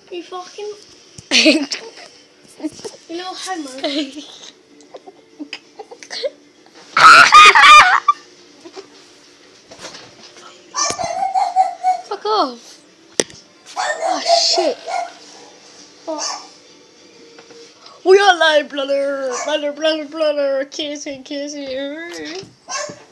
You fucking. You little homo. Fuck off. Oh shit. What? We are like brother, kissing.